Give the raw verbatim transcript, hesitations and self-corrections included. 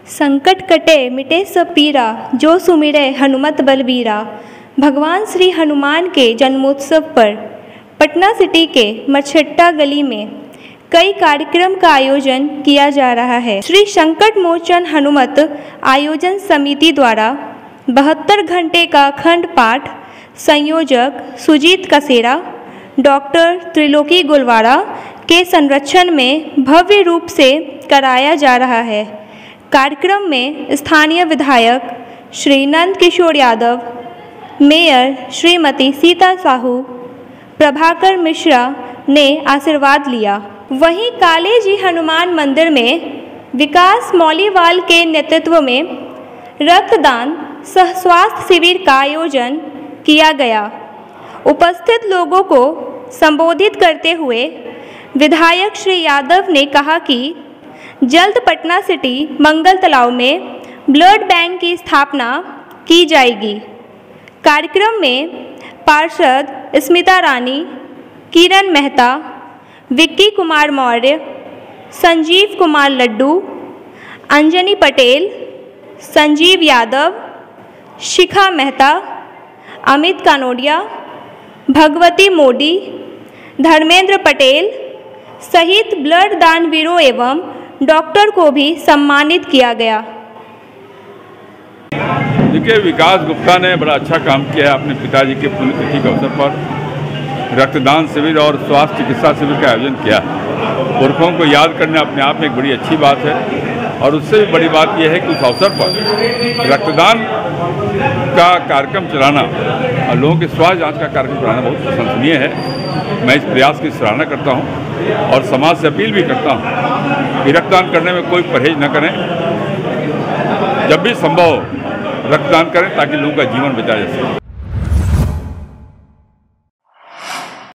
संकट कटे मिटे सब पीरा, जो सुमिरै हनुमत बलबीरा। भगवान श्री हनुमान के जन्मोत्सव पर पटना सिटी के मरछट्टा गली में कई कार्यक्रम का आयोजन किया जा रहा है। श्री संकट मोचन हनुमत आयोजन समिति द्वारा बहत्तर घंटे का अखंड पाठ संयोजक सुजीत कसेरा, डॉक्टर त्रिलोकी गोलवाड़ा के संरक्षण में भव्य रूप से कराया जा रहा है। कार्यक्रम में स्थानीय विधायक श्री नंद किशोर यादव, मेयर श्रीमती सीता साहू, प्रभाकर मिश्रा ने आशीर्वाद लिया। वहीं काले जी हनुमान मंदिर में विकास मौलीवाल के नेतृत्व में रक्तदान सह स्वास्थ्य शिविर का आयोजन किया गया। उपस्थित लोगों को संबोधित करते हुए विधायक श्री यादव ने कहा कि जल्द पटना सिटी मंगल तालाब में ब्लड बैंक की स्थापना की जाएगी। कार्यक्रम में पार्षद स्मिता रानी, किरण मेहता, विक्की कुमार मौर्य, संजीव कुमार लड्डू, अंजनी पटेल, संजीव यादव, शिखा मेहता, अमित कानोडिया, भगवती मोदी, धर्मेंद्र पटेल सहित ब्लड दानवीरों एवं डॉक्टर को भी सम्मानित किया गया। देखिए, विकास गुप्ता ने बड़ा अच्छा काम किया है। अपने पिताजी के पुण्यतिथि के अवसर पर रक्तदान शिविर और स्वास्थ्य चिकित्सा शिविर का आयोजन किया। पुरखों को याद करना अपने आप में एक बड़ी अच्छी बात है और उससे भी बड़ी बात यह है कि उस अवसर पर रक्तदान का कार्यक्रम चलाना और लोगों के स्वास्थ्य जांच का कार्यक्रम चलाना बहुत प्रशंसनीय है। मैं इस प्रयास की सराहना करता हूं और समाज से अपील भी करता हूं कि रक्तदान करने में कोई परहेज न करें। जब भी संभव हो रक्तदान करें ताकि लोगों का जीवन बचा जा सके।